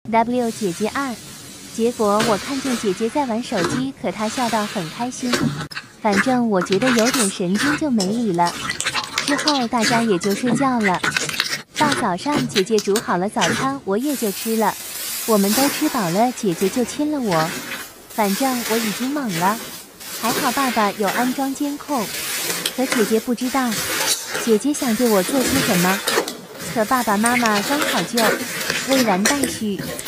W 姐姐2。结果我看见姐姐在玩手机，可她笑到很开心。反正我觉得有点神经，就没理了。之后大家也就睡觉了。到早上，姐姐煮好了早餐，我也就吃了。我们都吃饱了，姐姐就亲了我。反正我已经懵了。还好爸爸有安装监控，可姐姐不知道。姐姐想对我做些什么，可爸爸妈妈刚好就未完待续。